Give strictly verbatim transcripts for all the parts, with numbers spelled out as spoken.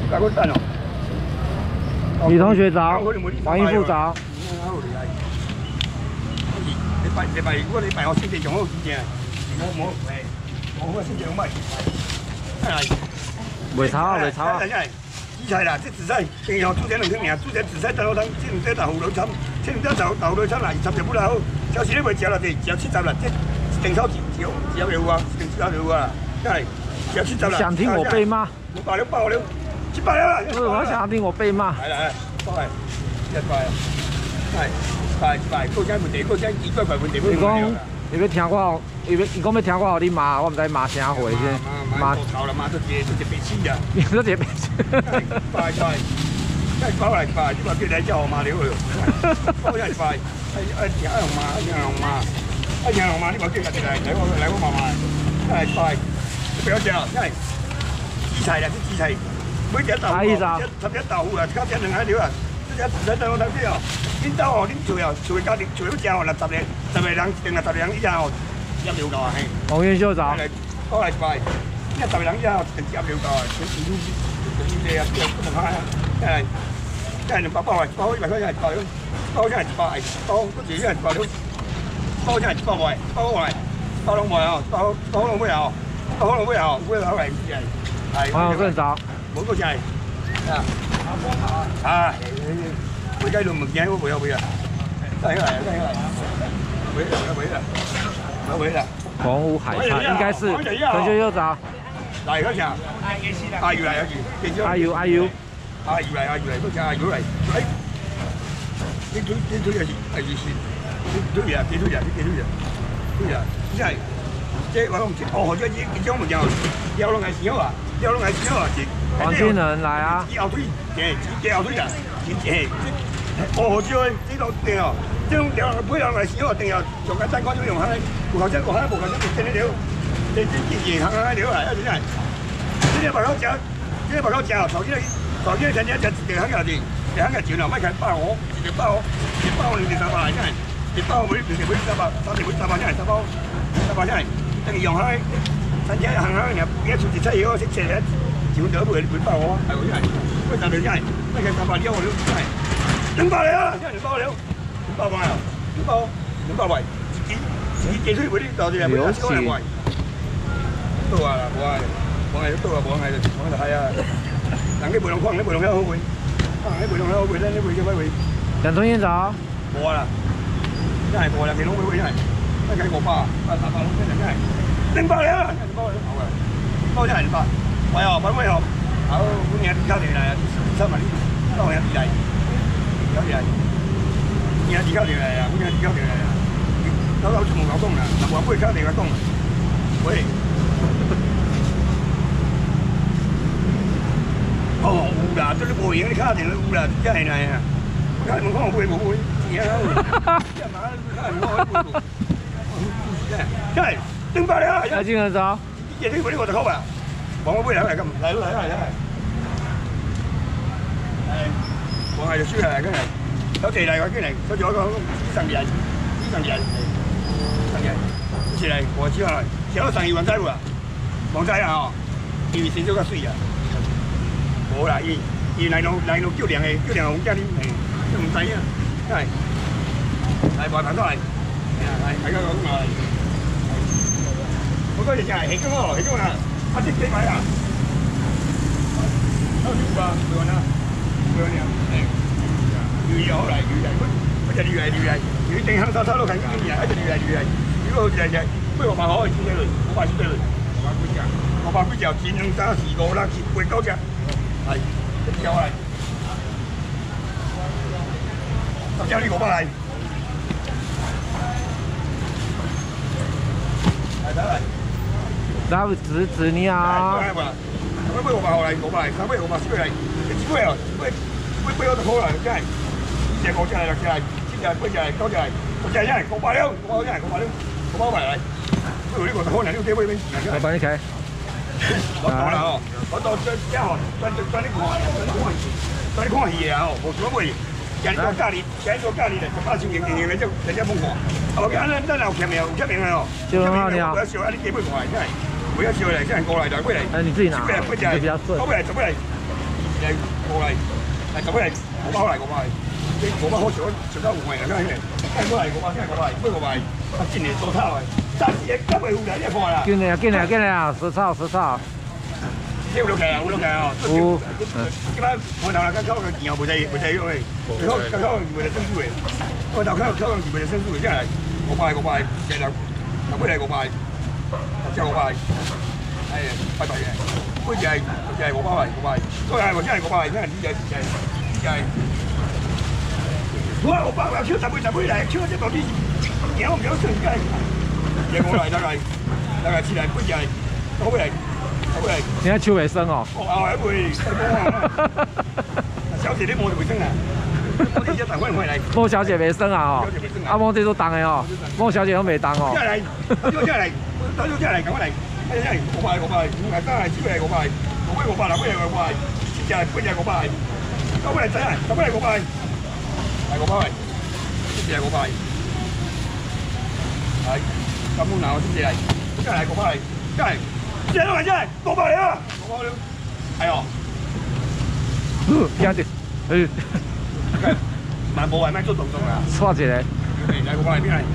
来我等哦。 李同学早，王义副早。 礼拜礼拜我礼拜我身体上好几件，我我诶，我我身体上歹。哎， 袂炒啊，袂炒啊。 紫菜啦，这紫菜平常煮点两汤尔，煮点紫菜豆腐汤，这两只豆腐脑参，这两只豆豆腐脑参啦，三十不啦好。超市你袂食啦，就只七十啦，这定炒只只只有啊，定只有啊，哎，只七十啦。 想听我被骂？ 我爆料爆料，七百了啦。 不是，我想听我被骂。 来来来，过来，一百，来，一百一百，过奖问题，过奖几块块问题。 你讲，你要听我，伊要伊讲要听我互你骂，我毋知骂啥货先。 骂头啦，骂到一个一个白痴啊！ 你说这白痴？ 快快，再包来快，你话叫来叫我骂了哟。包来快，哎哎，听阿龙骂，听阿龙骂，哎听阿龙骂，你话叫人哋来，来我来我骂骂，哎快，不要叫，哎，紫菜啦，这紫菜，每只豆腐，十只豆腐啊，加只两海料啊，这只紫菜豆腐汤啲哦，恁兜哦，恁做哦，做家己做要食哦，六十个，十个人定六十个人以下哦，一秒够啊嘿。 王元秀早。 包来快。因為特別冷之後，直接了解，佢自己自己嘅啊，即係不同下，即係即係包包嚟包，因為佢係包咗，包真係包係包，嗰時真係包咗，包真係包埋，包埋，包攏埋啊，包包攏咩啊，包攏咩啊，咩口嚟係係。 黃友正早。 冇嗰隻係啊啊！回雞度唔見嗰回啊回啊，真係嚟真係嚟，回啦回啦回啦。 洪武海菜應該是同學又早。 嚟嗰隻阿魚嚟阿魚， 阿魚阿魚， 阿魚嚟阿魚嚟嗰隻阿魚嚟，誒，呢堆呢堆係係魚線，呢堆嘢幾堆嘢呢幾堆嘢，堆嘢即係即係我唔知哦，即係呢種物件，有攏係少啊，有攏係少啊，是。 黃俊仁來啊！ 雞後腿，誒，雞後腿啊，誒，哦，少誒，呢度定哦，即係有配有係少啊，定有上緊真講咗用喺，無頭真無喺無頭真唔真啲料。你你你行下料嚟，一真係，呢啲白狗食，呢啲白狗食，頭先頭先睇你一隻地肯嘅字，地肯嘅字又咪係包我，直包我，直包我兩件三百嚟真係，直包我每兩件每三百，三件每三百真係三包，三百真係，等於用開，甚至行下又一出字出嘢我識寫嘅，全部都會會包我，係喎真係，喂但係真係，咩嘅三百料我都真係，兩百嚟啊，真係兩百料，兩百萬啊，兩百兩百位，自己自己寄出去嗰啲就係每一千位。到啊，冇啊，冇係到啊，冇係，冇就係啊。人啲梅龍可能啲梅龍香好會，可能啲梅龍香好會咧，啲梅嘅威會。 兩桶煙早。 冇啦，真係冇啦，其實會會真係，一計個巴，啊大巴佬真係真係，零八嚟啊，零八嚟好嘅，包真係零八，喂哦，揾喂哦，好，半夜交條嚟啊，三萬呢，當日二嚟，有二嚟，而家二交條嚟啊，半夜二交條嚟啊，九九冇搞工啦，嗱冇杯交條嘅工，喂。哦，有啦，都你無影，你卡定都有啦，真係係啊！我睇門口冇杯冇杯，而家即係買卡門口冇杯，真係真係零八嚟啊！ 阿金人早。 呢啲嗰啲我就溝啊，黃個杯嚟嚟咁，嚟咯嚟咯嚟咯。係，黃係就輸係真係，有地嚟嘅經嚟，佢仲有個醫生人，醫生人，醫生人，以前嚟我知啊，前嗰生意運仔喎，黃仔啊，因為成咗個水啊。冇啦，伊伊嚟到嚟到叫涼嘅，叫涼紅加啲係都唔使啊，真係嚟外棚都係，係啊係係嗰個咁啊，好多嘢就係起工咯，起工啊，一千幾米啊，收少啩，唔該啦，唔該你啊，係，魚又好嚟，魚嚟，嗰隻魚嚟魚嚟，魚正香手手都近啲嘢，一隻魚嚟魚嚟，如果好似係隻不如我買可以先嚟，我買先嚟，我買幾隻，我買幾隻前兩三四個啦，前八九隻。係，一條嚟，十隻呢個包嚟，嚟睇嚟， 那指指你啊！ 咁樣杯我包嚟，我包嚟，三杯我包四杯嚟，你幾杯啊？杯杯杯我都好啦，真係，隻個隻係六隻係，七隻八隻係，九隻係，六隻真係，我包了，我包真係，我包了，我包埋嚟，不如呢個可能呢幾杯邊？ 我幫你開。 我講啦哦。我到最之後，再再再你看，再你看，再你看戲啊！哦，無所謂，人做家裡，人做家裡嚟，八千零零零就人家冇看。哦，咱咱咱有簽名，有簽名啊！哦， 就好你啊！ 我要笑啊！你幾杯看，真係，我要笑嚟，真係過嚟就過嚟。 哎，你自己拿， 這比較順。過嚟就過嚟， 嚟過嚟，係咁嚟五包嚟五包嚟，你五包好少少得五萬嚟，梗係嘅，過嚟五包先係五包嚟，不過五包嚟，啊今年做炒嘅，暫時嘅今日有嚟一貨啦。 進嚟進嚟進嚟啊！食草食草。 有六嘅，有六嘅哦。有。今晚我頭啦，佢溝嘅然後冇仔冇仔喐嘅，佢溝佢溝冇仔生豬嘅，我頭溝溝嘅冇仔生豬嘅，真係五包五包，日日頭尾嚟五包，即係五包，係拜拜嘅。杯就係就係五包嚟，五包，都係真係五包嚟，真係呢隻就係就係。哇！五包又超十杯十杯嚟，超一部啲嘢我唔想食嘅，嘢我嚟得嚟，得嚟切嚟杯就係好嚟。 现在手未生哦。 哦，一杯細波啊！小姐你冇就未生啊？我哋一大塊塊嚟。 莫小姐未生啊？哦。阿莫這都當嘅哦。莫小姐都未當哦。 真係嚟，真係嚟，真係嚟，咁嚟，真係我拜我拜，唔係真係只係我拜，我拜我拜，嗱，我係我拜，就係本就係我拜，咁嚟真係，咁嚟我拜，係我拜，先係我拜，係咁嗱，我先至嚟，真係我拜，真係。真係真係，過埋嚟啊！過埋嚟，係哦。 邊啲？誒， 漫步係咩做動作啊？ 錯一個。 嚟過埋嚟邊嚟？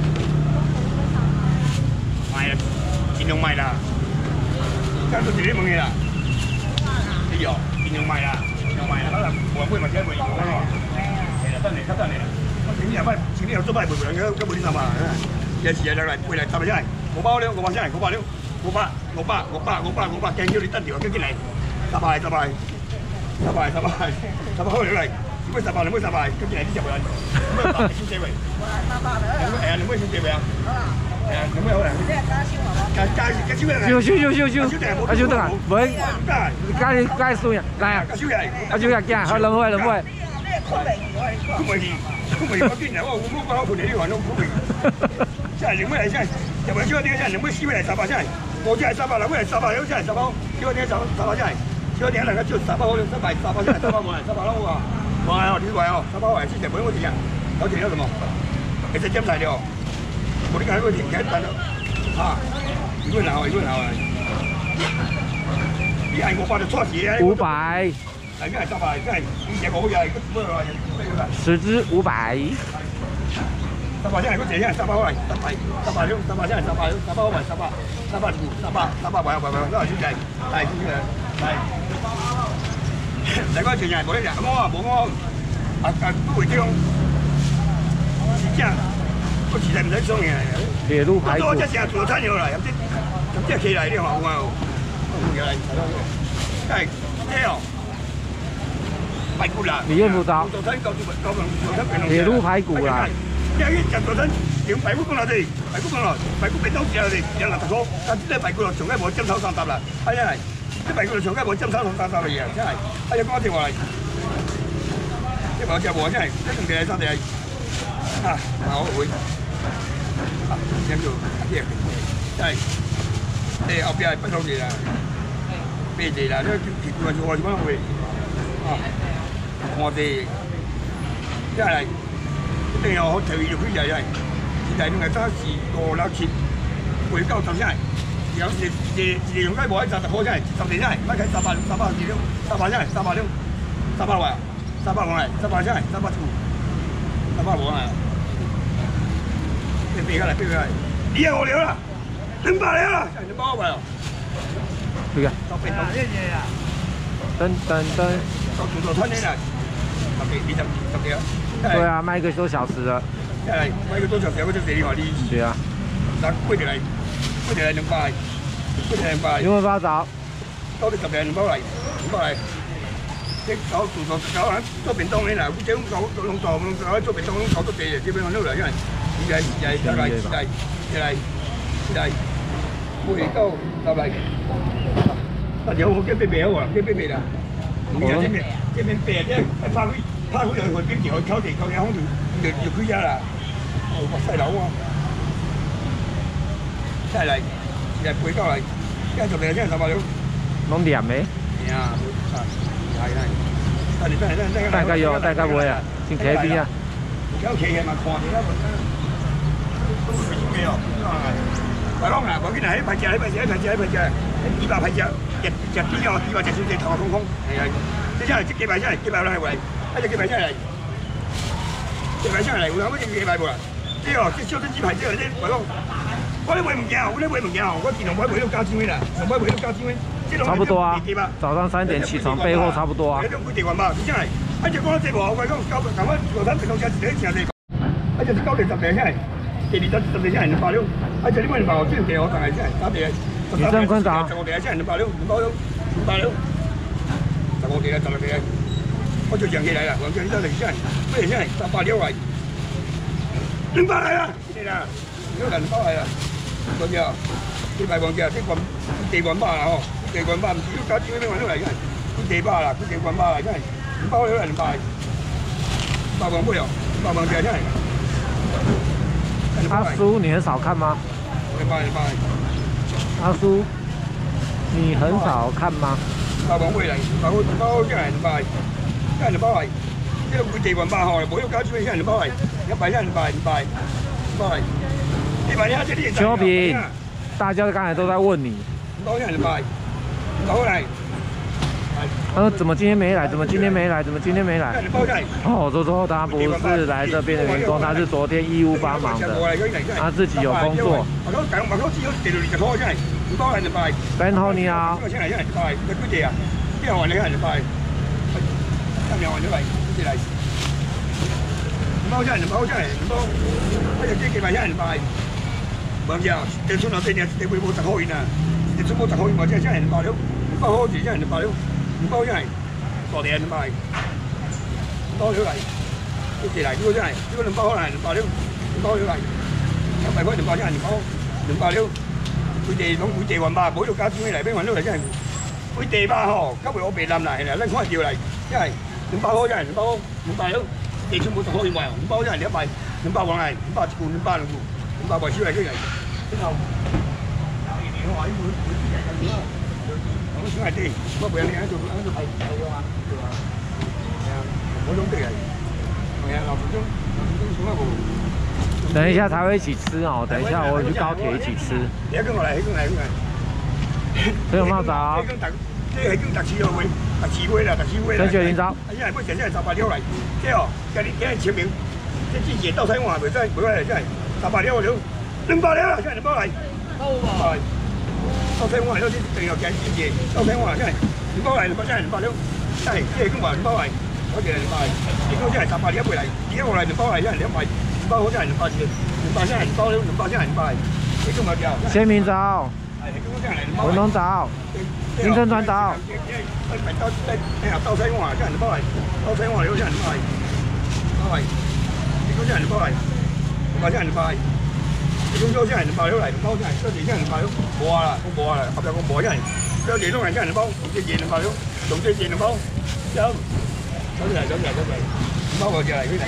賣啦，盡量賣啦。而家都自己冇嘢啦。呢個盡量賣啦，盡量賣啦。可能我會或者會用啦。係啦，得嚟，得嚟啦。我前年又乜？前年又做乜賠償嘅？根本啲三萬。有時又嚟賠嚟，十萬真係，我包了，我包真係，我包了。五百，五百，五百，五百，五百，驚叫你得條，跟住嚟，十百，十百，十百，十百，十百開嚟，你妹十百，你妹十百，跟住嚟啲十個人，咁樣百小姐位，係啊，你妹小姐位啊，係啊，你妹好嚟，加加加小姐， 小小小小小，阿小得啊，唔係，加你加數人，嚟啊， 加小姐， 阿小姐驚，好兩位兩位， 咁咪咁咪我見人我我包佢哋呢個都咁咪，真係你妹嚟真係，又咪小姐真係，你妹小姐嚟十百真係。我真係三百，嗱，嗰係三百，真係三百，小姐十十百真係，小姐能夠招三百好，三百三百真係三百冇人，三百咯喎，哇！呢位哦，三百係之前本嗰啲人，有錢咗咁喎，其實真係了，我呢個喺個田間等咯，啊，一個人好，一個人好，你係我發咗錯字啊！ 五百， 係梗係三百，真係以前我又係乜嘢話？ 十支五百。 十八真係嗰隻真係十八位，十八十八兩，十八真係十八兩，十八位，十八十八條，十八十八位位位都係小姐，係小姐，係。大家全人冇得人，冇啊冇啊，啊啊都會將，真係個時代唔使上嘅。 鐵路排骨。 我真係成日做餐嘢嚟，有啲有啲企嚟啲話我啊，我嚟，真係聽哦，排骨啦。 你認唔到？鐵路排骨啦。 因為人做緊用排骨公落地，排骨公落，排骨俾當時我哋有垃圾佬，但係啲排骨落從來冇針手上搭啦，係真係，啲排骨落從來冇針手上搭搭嘅嘢，真係，係有講條話嚟，即係冇隻鑊真係，一定地係真地係，啊，我會，啊，咁做啲嘢，真係，誒後邊係不老地啦，咩地啦，都結果做我點樣會，啊，我哋真係。一定有好隨意嘅規矩係，就係你係揸時過啦切，回鳩就真係，有時時時用雞冇喺扎特好真係，十年真係，乜計十八十八二兩，十八真係，十八兩，十八位，十八王嚟，十八真係，十八two，十八王係，你俾佢嚟，俾佢嚟，呢個我了啦，兩百了啦，兩百位哦， 對嘅， 十邊十一嘢啊， 等等等， 做做做春呢啦，十幾二十十幾啊。 對啊，賣一個多小時的。 係賣一個多小時，我就俾你話你。 對啊。 嗱，貴啲嚟，貴啲嚟兩百，貴啲兩百。 兩百八找。 多啲十零兩百嚟，兩百嚟。即搞做做搞下做便當呢嗱，即係搞做弄做弄做做便當弄搞多地嘅，基本上都嚟，因為而家而家而家而家而家而家貴到十嚟。但係我驚俾病喎，驚俾病啦。而家呢邊呢邊病啫，係發佢。他嗰度去邊條去溝地溝嘅，空調要要區一啦，哦，細佬喎，真係嚟，日背交嚟，一十零真係十八兩， 攏黏嘅。 係啊，係係，真係真係真係真係。 大家有，大家會啊，先企邊啊？ 有企嘅咪看你啦，都會變嘅哦，大佬啊，我見係一排隻，一排隻，一排隻，一排隻，二百排隻。 食食猪哦，猪肉食伤济，头空空，系啊。这啥？这鸡排啥？鸡排来来，啊只鸡排啥来？鸡排啥来？有人要鸡排无啦？这哦，这小珍鸡排这这我讲，我咧买物件哦，我咧买物件哦，我尽量买买到加钱的啦，上买买到加钱的。 差不多啊，早上三点起床备货差不多啊。 这种几地元吧？是啥来？啊就讲这无，我讲九讲我六三十公车一个正济，啊就是九点十个啥？第二十十个啥？两百六，啊就你买两百五，这地我当然啥？三地。 女生昆长， 十五地啥？两百六，两百六，两百六，十五地啊，十六地啊，我就讲起来啦，我讲你到底啥？买啥？三百六来，两百来啦，是啦，有人包来啦，多少？几百公车，这关地关巴啦吼，地关巴唔是要加钱咩？玩到嚟嘅，佢地巴啦，佢地关巴啦，真係唔包咗人拜，八万杯哦，八万隻真係。 阿叔，你很少看吗？ 你拜你拜。 阿叔，你很少看吗？ 八萬杯嚟，八萬包真係唔拜，真係唔包嚟。呢個佢地關巴吼，冇要加錢真係唔包嚟，一拜真係唔拜唔拜唔拜。你拜你下這啲。 秋萍，大家刚才都在问你。 包真係唔拜，唔包嚟。 他说怎么今天没来？怎么今天没来？怎么今天没来？哦，我说他不是来这边的员工，他是昨天义务帮忙的，他自己有工作。Ben 好你好。包真係包真係包，一日幾幾萬一人拜，冇嘢，電村那邊呢，電會冇十號元啊，電村冇十號元，或者真係包了，包好字真係包了。唔包真係，傻地人賣，包咗嚟，呢期嚟呢個真係，呢個兩包可能兩包了，兩包咗嚟，一百塊兩包真係兩包，兩包了，佢哋講佢哋運吧，冇到加錢嚟，俾運到嚟真係，佢哋吧嗬，今日我被冧嚟，係啦，拎開條嚟，真係兩包好真係兩包，兩包了，地村冇十可以賣，兩包真係兩百，兩包往嚟，兩包一罐，兩包兩罐，兩包賣少嚟啲嚟，之後，你話呢款。我兄弟，我陪你喺度喺度係係啊，係啊，係啊，嗰種的係，係啊，劉福忠，劉福忠送一部。 等一下才会一起吃哦，等一下我去高铁一起吃。 你跟我嚟，跟我嚟，跟我嚟。 陈永茂早。 即係叫特市會，特市會啦，特市會啦。 陈雪玲早。 因為本身真係十八條嚟，即係哦，今日今日簽名，即係之前到西環咪真係每個嚟真係十八條了，兩百條啦，真係兩百嚟。好啊。到西灣嚟都先定有幾支嘢，到西灣真係兩百嚟，兩百真係兩百條，真係即係咁話兩百嚟，嗰隻係兩百嚟，亦都真係十八條一倍嚟，而家我嚟兩百嚟真係兩百，兩百好真係兩百字，兩百真係兩百條，兩百真係兩百，你中有條。先明早。文東早。凌晨轉早。 到到西灣真係兩百嚟，到西灣嚟都真係兩百，兩百，亦都真係兩百嚟，兩百真係兩百。中州真係兩百條嚟，包真係，嗰時真係兩百條，冇啊啦，我冇啊啦，合入我冇真係，嗰時都係真係兩包，仲即係兩百條，仲即係兩包，走，走嚟走嚟走嚟，包個就嚟佢嚟。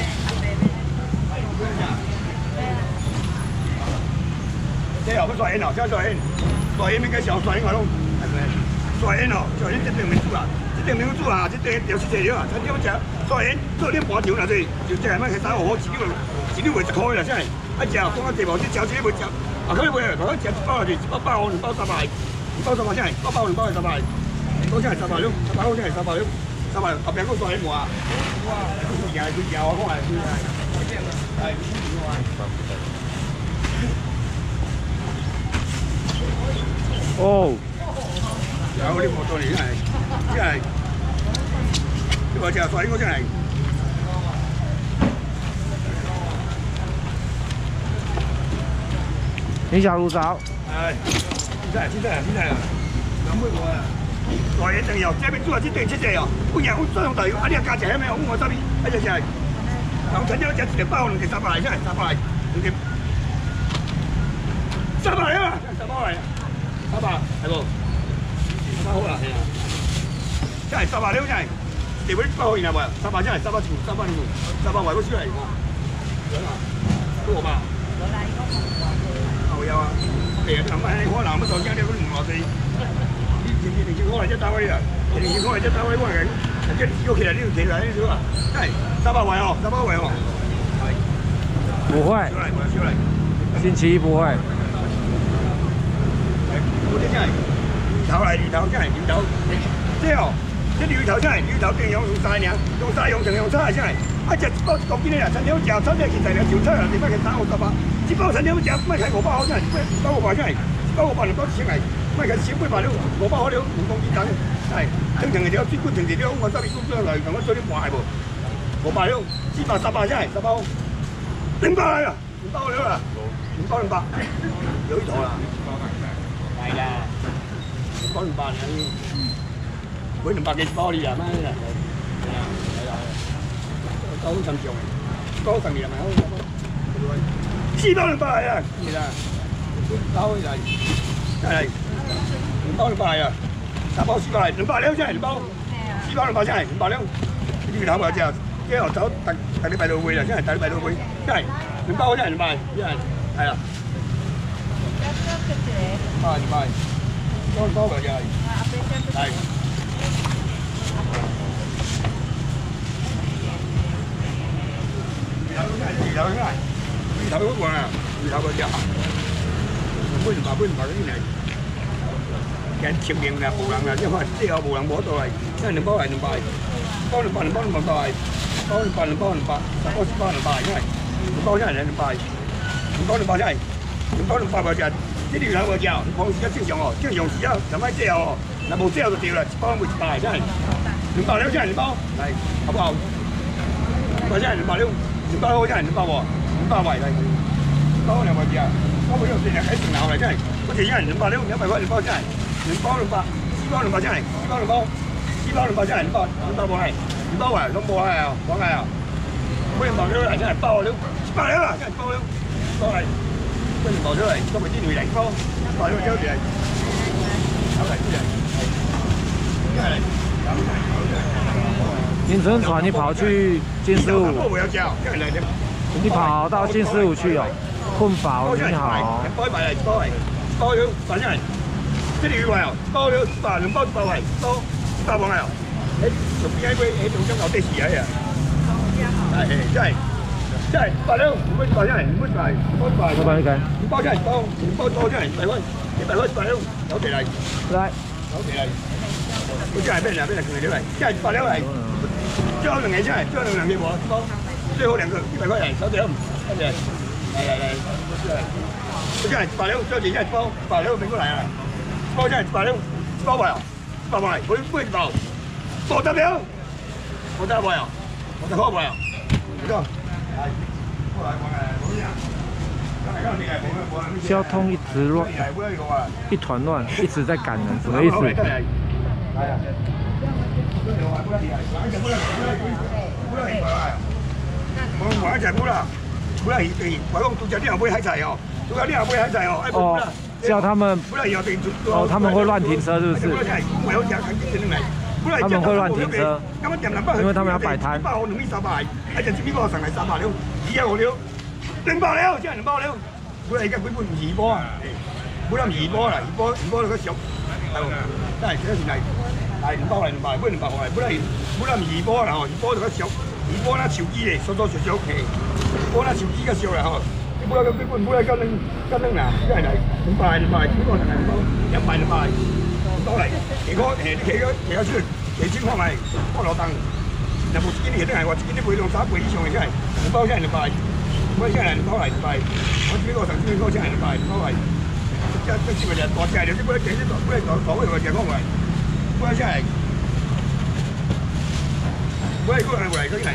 即係我甩煙哦，即係甩煙，甩煙邊個時候甩煙我都係咪？甩煙哦，甩煙即係名煮啊，即係名煮啊，即係有時食料啊，真係好食，甩煙做啲半條啦，即係就即係乜係打我自己個自己會食開啦，真係。一隻講一隻冇，啲隻自己會隻，啊佢會講一隻包住，包包我兩包十塊，包十塊真係，包包兩包係十塊，嗰真係十塊咯，十塊好真係十塊咯，十塊後邊嗰個喺冇啊，哇，佢又係佢又啊，講係佢係，係哦， 有啲摩托嚟真係，真係，呢個隻水應該真係。 李小茹早。 係，真係真係真係，兩杯我啊，來一定有，這邊做啊，這對七隻哦，我日我雙隊，啊呢個價錢係咩？我我這邊一隻隻係，咁陳咗一隻一包兩隻十八嚟，真係十八嚟，兩隻十八嚟啊，十八嚟，十八係喎，十八好啦，係啊，真係十八了真係，地位包好然後喎，十八真係十八條，十八條，十八圍嗰出嚟喎，兩啊，都好嘛。有啊，嚟啊！諗下可能乜上驚啲嗰啲唔落地，呢前面定先可能一單位啊，前面可能一單位關緊，人家要企喺呢度企喺呢度啊，真係三百位哦，三百位哦，係。 不會。 少嚟，我少嚟。 星期一不會。 係，嗰啲真係， 頭嚟，魚頭真係魚頭，即係哦，即魚頭真係魚頭定用用曬呢，用曬用成用曬真係，一隻包講邊啲人，陳了食，真係其實你條出嚟點解佢打我十八？只包陳了食，乜睇我包真係，包我包真係，包我包兩多錢嚟，乜佢少杯包了，我包好了，唔講幾等，係正常嘅有專官平時啲我收啲工商嚟，同我做啲壞喎，我包了，四百十八真係十包，零包嚟啊，唔包了啦，唔包兩百，有呢度啦，係啊。包兩百你，每兩百幾包你啊？乜嘢？係啊，係啊，包咁長嘅，包成年係咪好？四包兩百啊！係啊，包就係真係兩包兩百啊！三包四百兩百兩真係兩包，四包兩百真係兩百兩。呢頭咪就即係走第第禮拜六會啦，真係第禮拜六會，真係兩包真係兩百，真係係啊，啊兩百。多多嘅就係，係。魚頭真係魚頭真係，魚頭嗰個啊，魚頭嗰隻，杯唔白杯唔白嗰啲嚟，人條命啦，無能啦，因為之後無能冇到嚟，真係兩包係兩百，包兩百兩包兩百，包兩百兩包兩百，十包十包兩百，真係，兩包真係兩百，兩包兩百真係，兩包兩百嗰隻。呢條有個叫，放時間正常哦，正常時啊，就咪借哦，嗱冇借就掉啦，一包每一百真係，兩百兩真係兩包，係，好不好？兩百真係兩百兩，兩包好真係兩包喎，兩包圍嚟，包兩個字啊，包每樣成日喺成樓嚟真係，嗰條真係兩百兩，兩百塊兩包真係，兩包兩百，四包兩百真係，四包兩包，四包兩百真係兩包，兩包冇係，兩包圍都冇係啊，講係啊，每樣包兩嚟真係包兩，包兩啦，真係包兩，包嚟。跟住攞出嚟，都係啲女嚟咯，攞咗出嚟，走嚟出嚟，係。 林晨传，你跑去金丝舞，你跑到金丝舞去哦。困宝你好。 包埋嚟，包嚟，包咗，反正係，即係話哦，包咗百兩包包係，包包磅係哦。喺做邊一杯喺度將牛的士啊呀！係真係。真係百兩，唔會百真係唔會大，唔會大。 老闆你計？ 五包真係包，五包多真係百蚊，一百蚊百兩，有地嚟。 來， 有地嚟。佢真係俾人俾人強嚟，真係百兩係。最好兩嘢真係，最好兩嘢喎，包最好兩個一百蚊嚟，手地都唔，跟住嚟嚟嚟，佢真係百兩，最後真係包百兩俾過嚟啊！包真係百兩，包埋啊，包埋，佢杯包，包得了，包得埋啊，包得好埋啊，唔該。 交通一直乱，一团乱，一直在赶人，什么意思？ 哦，叫他们哦，他们会乱停车，是不是？他们会乱停车，因为他们要摆摊。 兩百了，真係兩百了。佢而家佢半二波啊，本來二波啦，二波二波嗰時候，係喎，真係幾多錢嚟？係兩百嚟兩百，本兩百嚟，本來本來二波啦，二波嗰時候，二波啦潮機嚟，多多少少嘅，二波啦潮機嘅時候啦，嗬，本來佢本本來跟拎跟拎嗱，真係嚟兩百兩百，呢個就係兩百，一百兩百，多嚟，其他誒啲其他其他出幾千塊嚟，幫攞凳，有冇自己啲嘢都係話自己啲倍量三倍以上嘅真係，兩包真係兩百。我真係唔包嚟唔係，我自己個神仙哥真係唔係唔包嚟，一一次咪就多隻，有啲杯幾啲杯嚟講講嘅話就講嚟，杯真係，杯嗰個係嚟嗰啲嚟，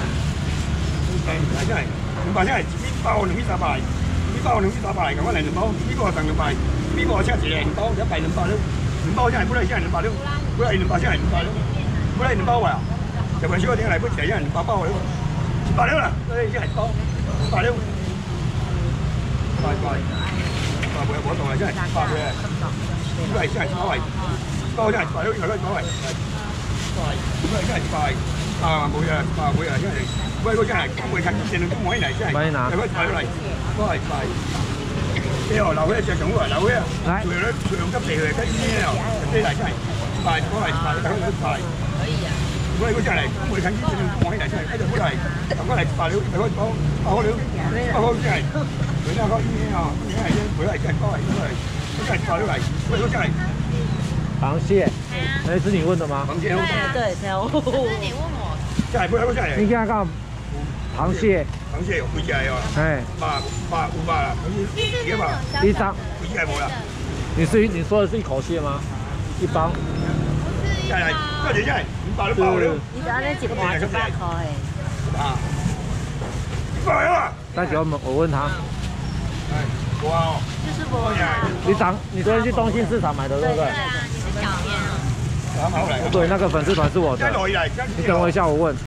真係唔係真係呢包兩邊十八，呢包兩邊十八嚟咁樣嚟兩包，呢個係等兩包，呢個係七十兩包，一百兩包兩，兩包真係杯嚟真係兩包兩，杯嚟兩包真係兩包兩，杯嚟兩包啊，就為咗點嚟杯就係一人兩包包嚟，一百兩啦，所以真係包。百兩，快快，快會有活動啊！真係快嘅，呢個係真係包圍，包真係快兩，呢個包圍，快，呢個真係快，啊冇嘢，啊冇嘢，真係，喂嗰真係咁會近線都唔可以嚟，真係，有乜快嚟，都係快。你話流血隻種喎，流血啊，除咗除咗急地去跟醫咧，呢嚟真係快，都係快，大家都快。可以啊。我哋嗰隻嚟，我哋近啲先講起嚟真係，喺度嗰嚟，咁嗰嚟白料，咪可以講白好料，白好真係，佢都係講呢啲啊，呢啲係真，佢係真係包嚟，都係，都係白料嚟，佢嗰隻係， 螃蟹，那是你问的吗？ 螃蟹好。 对，挑。 这是你问我。 下来不来不下来。 你看看螃蟹， 螃蟹有几只哦？ 哎， 八八五百啦，几百？ 一张。 几只无啦？ 你是你说的是一口蟹吗？一包。 下来，快点下来，你把它包了。 你就安尼一盘一百块诶。 啊。一百啊！ 大姐，我们我问他。 哎，哇哦。 就是我。 你长，你昨天去东兴市场买的对不对？ 对啊，你是小面啊。 对，那个粉丝团是我的。你等我一下，我问。